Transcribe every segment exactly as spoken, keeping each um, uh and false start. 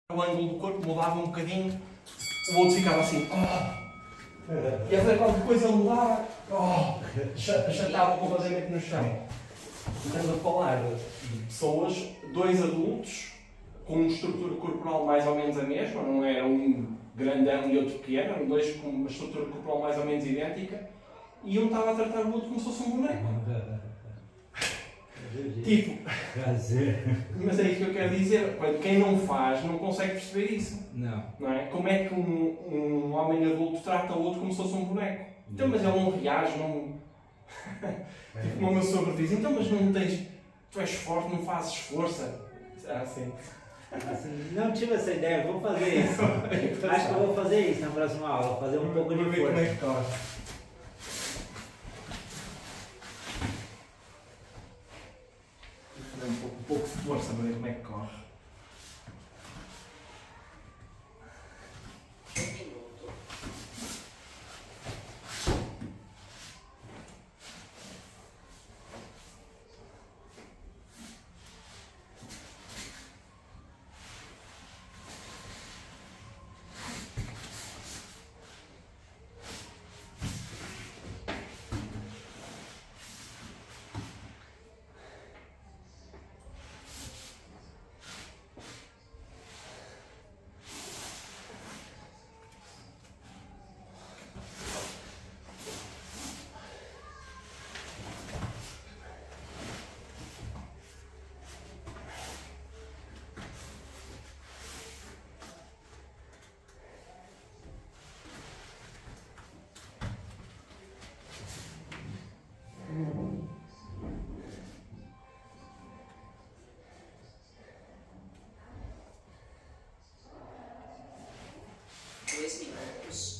o ângulo do corpo mudava um bocadinho, o outro ficava assim, oh. E a fazer qualquer coisa ele mudava, oh. Achatava completamente no chão. Estamos a falar de pessoas, dois adultos, com uma estrutura corporal mais ou menos a mesma, não era um grandão e outro pequeno, eram dois com uma estrutura corporal mais ou menos idêntica, e um estava a tratar o outro como se fosse um boneco. Tipo, mas é isso que eu quero dizer, quem não faz não consegue perceber isso. Não. Não é? Como é que um, um homem adulto trata o outro como se fosse um boneco? Então, mas ele não reage, não... Tipo, como o meu sogro diz, então, mas não tens... Tu és forte, não fazes força. Ah, sim. Assim, não tive essa ideia, vou fazer isso. Acho que eu vou fazer isso na próxima aula, fazer um pouco de força. Como é que corre. Vou fazer um pouco, um pouco de força para ver como é que corre. Dois minutos.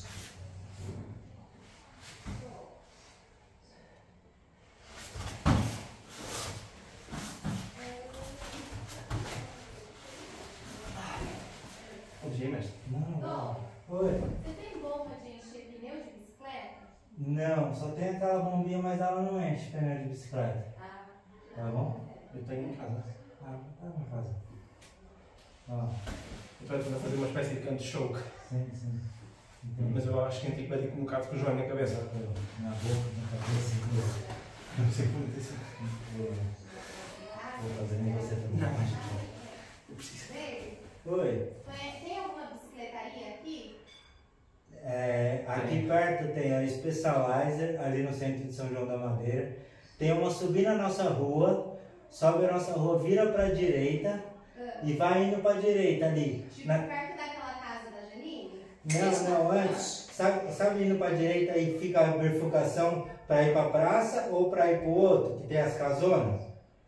Bom dia, mestre. Não, não. Oi. Você tem bomba de encher pneu de bicicleta? Não, só tem aquela bombinha, mas ela não enche pneu de bicicleta. Ah. Tá bom? Eu tenho em casa. Ah, tá na casa. Ó. Eu estou a fazer uma espécie de canto choke. Sim, sim. Entendi. Mas eu acho que antigo com um bocado com o joelho na cabeça. Na boca, na cabeça, em tudo. Não sei como dizer isso. Vou, vou fazer em você também. Não, mas eu preciso. Ei, Oi. tem alguma bicicletaria aqui? É, aqui perto tem a Specializer, ali no centro de São João da Madeira. Tem uma subindo a nossa rua, sobe a nossa rua, vira para a direita e vai indo para a direita ali. Tipo, Na... perto daquela casa da Janine? Não, não, antes. Sabe, sabe indo para a direita e fica a bifurcação para ir para a praça ou para ir para o outro, que tem as casonas?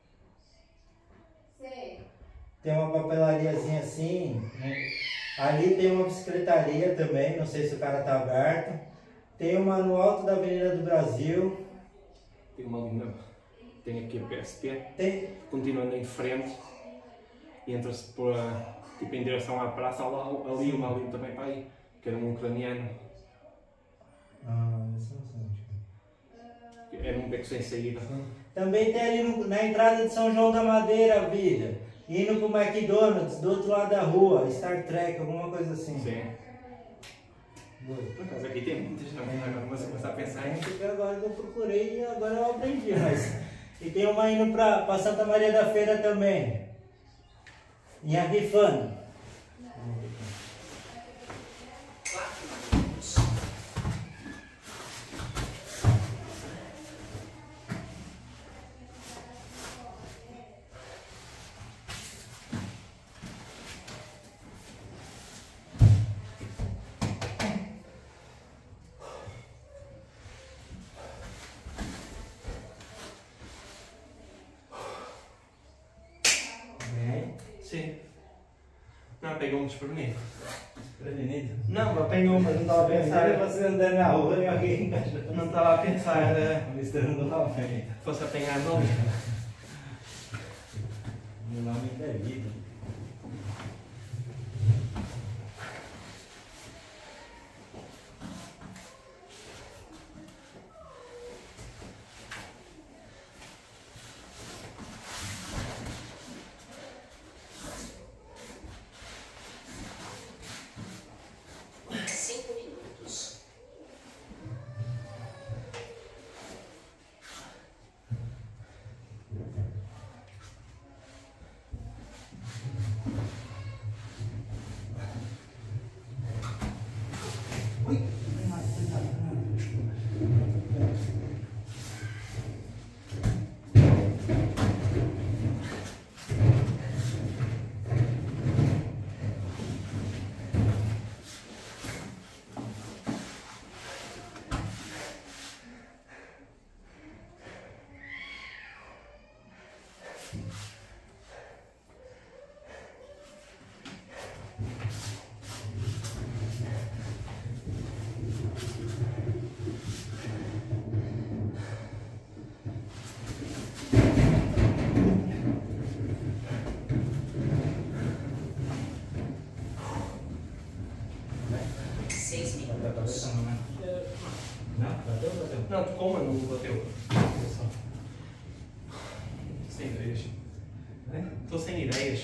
Sei. Tem uma papelariazinha assim, né? Ali tem uma bicicletaria também, não sei se o cara tá aberto. Tem uma no alto da Avenida do Brasil. Tem uma linha. Tem aqui a P S P. Tem... Continuando em frente. E entra-se por a, tipo, em direção à praça. Há lá, ali uma ali também para aí. Que era um ucraniano. Ah, esse não sei onde é. Era um beco sem saída. Também tem ali no, na entrada de São João da Madeira, vida. Indo pro McDonald's, do outro lado da rua, Star Trek, alguma coisa assim. Sim. Oi. Por acaso aqui tem muitas também. Agora começo a começar a pensar Tem em. que agora que eu procurei e agora eu aprendi, mas... E tem uma indo pra, pra Santa Maria da Feira também. Em Arrifano. Quatro minutos. Bem. Sim. Não, pegou-me desprevenido. Prevenido. Não, apanhou, mas não estava a pensar. Você andando na rua e alguém encaixou. Não estava a pensar. Uh, Misturando o nome. fosse apanhar nome. Meu nome é vida. seis Bateu a minutos. cabeça, não, né? Não? Bateu ou bateu? Não, tocou, mas não bateu. Sem ideias. Estou sem ideias.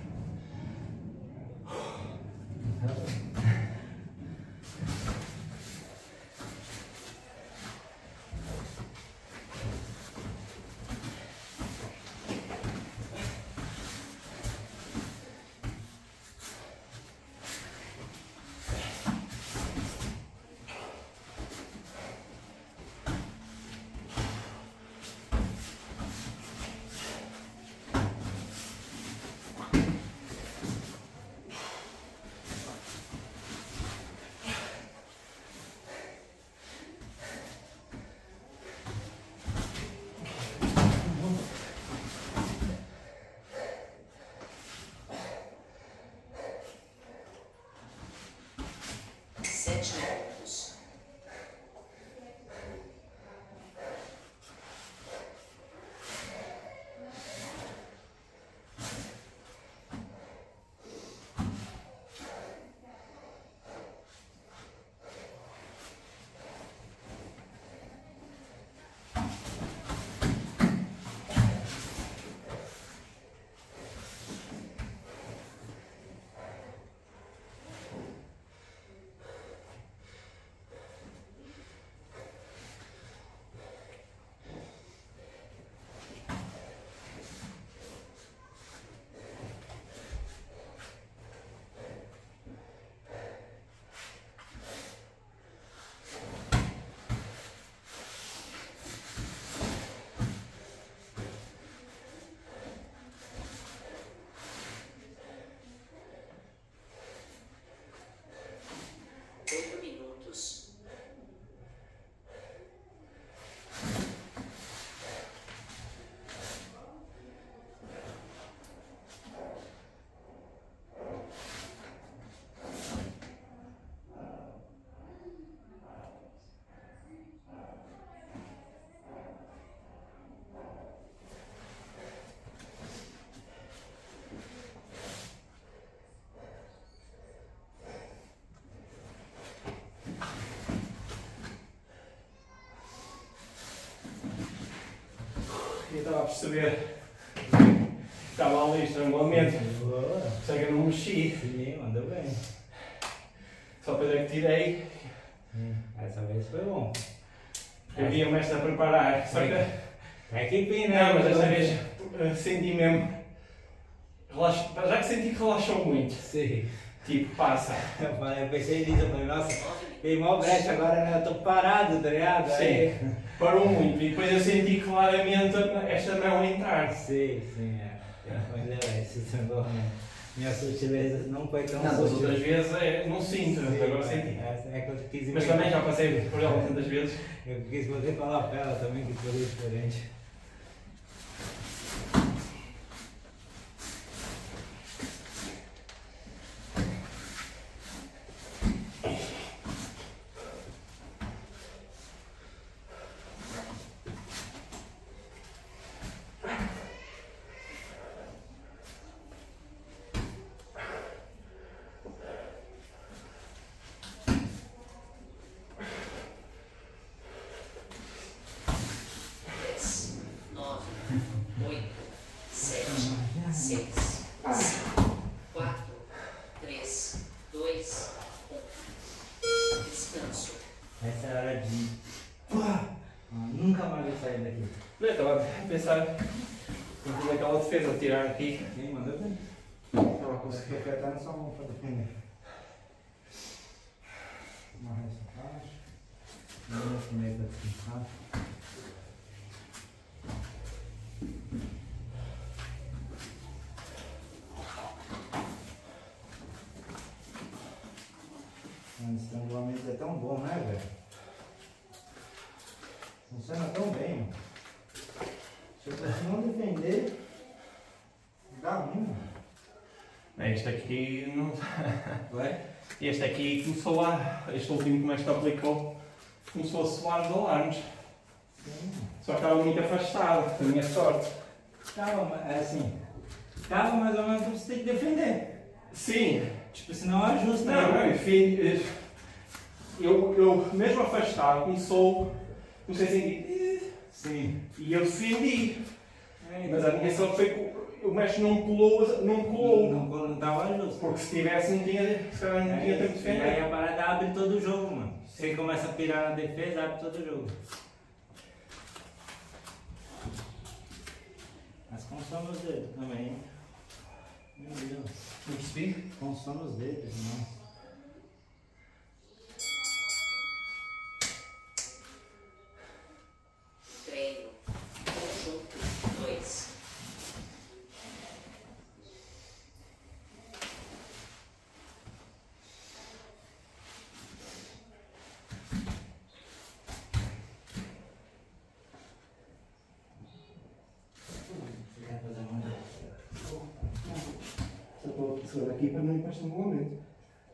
Sete minutos. Oito minutos. Eu estava a perceber. Estava ali estrangulamento. Boa. Só que eu não mexi. Sim, mandou bem. Só depois é que tirei. Hum, Essa vez foi bom. Eu via-me esta a preparar. Só que. Tá equipe, né? Não, mas desta vez eh, senti mesmo. Relax... Já que senti que relaxou muito. Sim. Tipo, passa. Eu, falei, eu pensei nisso, eu falei, nossa, queimou o brecha agora, né? Eu tô parado, tá ligado? Aí- Sim. Parou muito. E depois eu senti claramente esta mão entrar. Sim, sim, é. Mas é, esse estrangulamento. Minha sutileza não foi tão Não, das sutil. outras vezes é, não sinto, Sim, agora é, senti. É, é que eu quis Mas também já passei por ela tantas vezes. Eu quis poder falar pra ela também que foi diferente. Dez, nove, oito, sete, seis, cinco, quatro, três, dois, um. Descanso. Essa é a hora de. Ah, nunca mais vou sair daqui. Eu estava a pensar em fazer aquela defesa, tirar aqui. Quem mandou bem? Estava a conseguir. Você apertar na sua mão para defender. Amarrar essa faixa. Vamos nesse meio para descansar. Mano, esse estrangulamento é tão bom, né, velho? Funciona tão bem, mano. Se eu fosse não defender, dá ruim, mano. Este aqui não. Ué? Este aqui começou a. Este último que mais te aplicou começou a soar os alarmes. Sim. Só que estava muito afastado, da minha sorte. Tava, mas é assim. Tava mais ou menos como você tem que defender. Sim. Tipo, senão ajusta. Não, não, né? enfim. eu, eu mesmo afastado, começou, comecei a sentir. Sim. E eu senti. É, Mas a minha sorte foi que o mestre não colou, não colou. Não, não estava justo. Porque se tivesse, não tinha, se calhar não tinha tempo de E aí defender. a parada abre todo o jogo, mano. Você começa a pirar na defesa, abre todo o jogo. Mas consome os dedos também, hein? Meu Deus. Não percebi? Consome os dedos, não. Treino. Conjunto dois. Você quer fazer uma? Só estou a segurar aqui para não ir para este momento.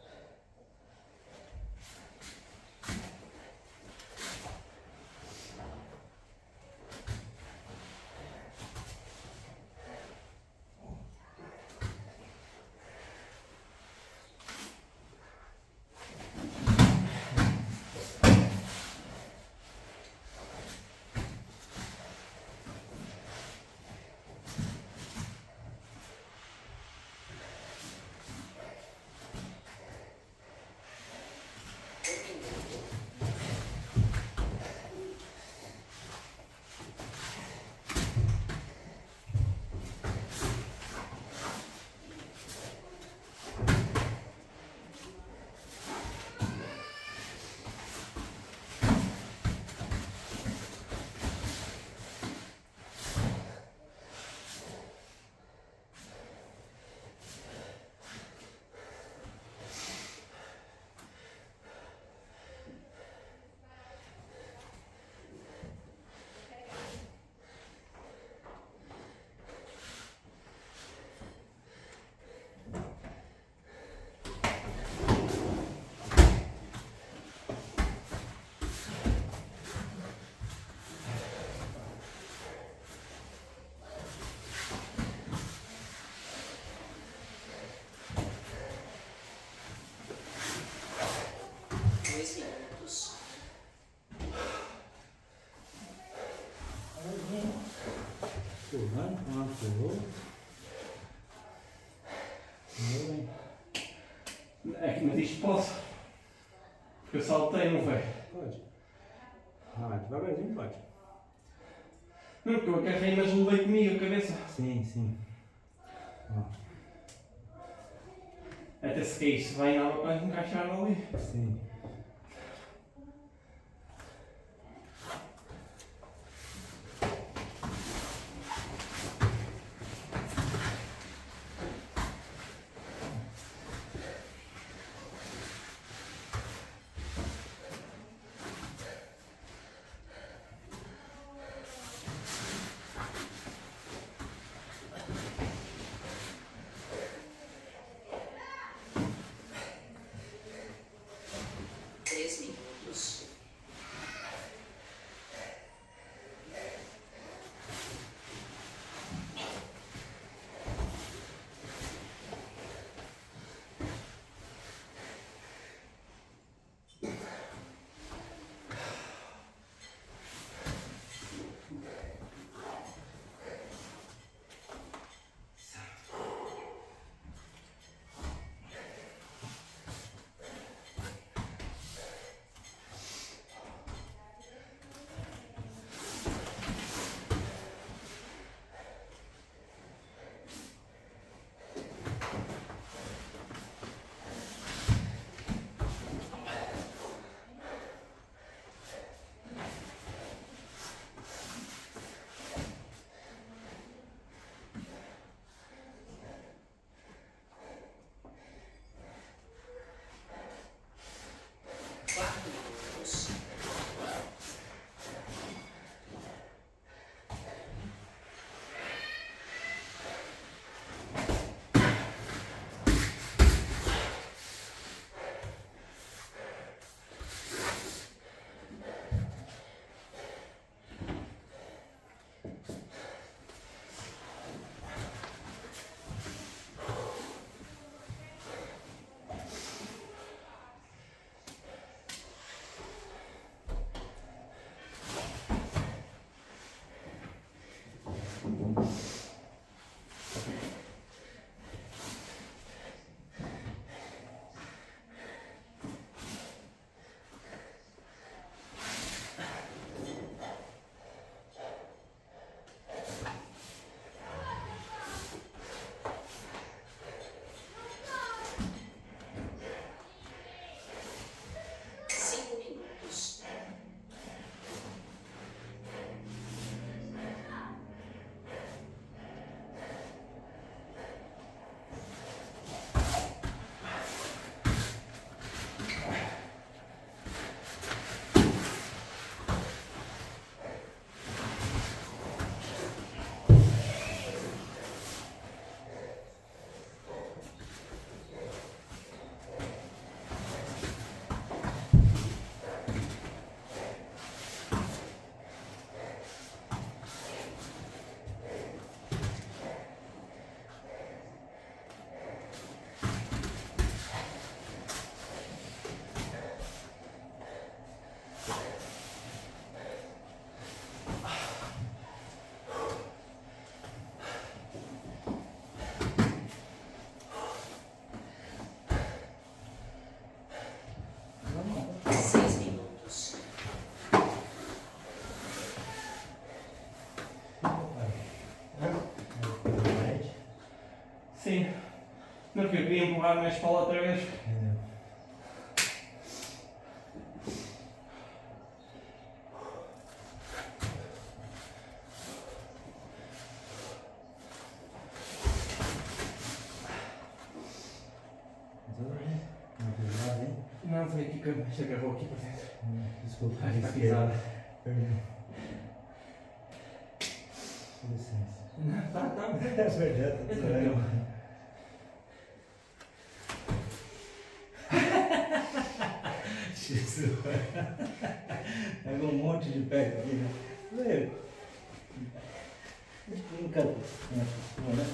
Dois minutos. Pulando, pulando, pulou. Meu bem. É que mas isto posso. Porque eu saltei, não foi? Pode. Ah, devagarzinho pode. Não, porque eu agarrei, mas levei comigo a cabeça. Sim, sim. Ó, Até se caísse bem, dava para encaixar ali. sim. empurrar mais para lá outra vez. É. Não pesado, hein? Não, foi aqui que eu se agarrou aqui para dentro. Desculpa, Ai, está esquerda. pisada. Perdão. Com licença. Não, tá, tá. É verdade, tá tranquilo. Jesus. Pega um monte de pé aqui, né? Meu. Nunca me acostumou, né?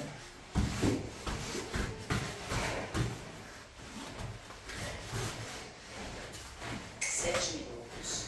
Sete minutos.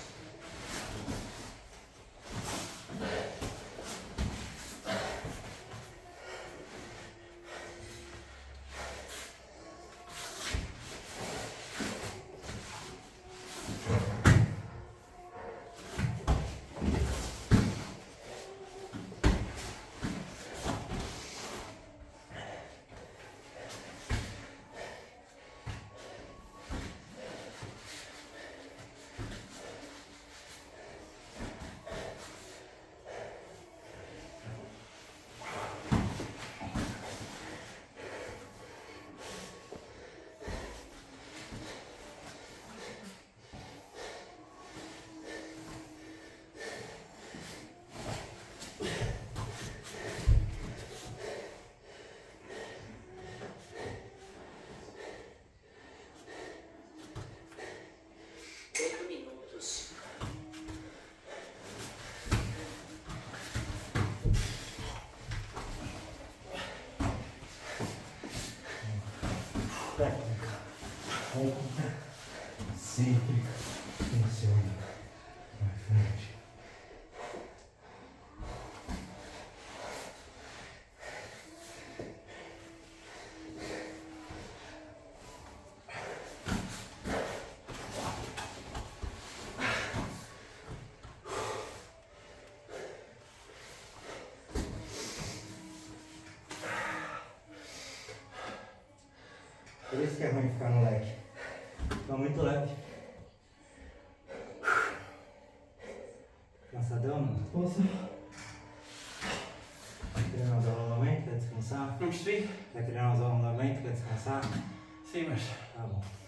Oito minutos. Técnica. Técnica sempre funciona. Vai frente. Por isso que é ruim ficar no leque. Fica muito leve. Cansadão, mano? Posso? Tá querendo usar o alongamento? Quer descansar? Não percebi? Tá querendo usar o alongamento? Quer descansar? Sim, mas Tá bom.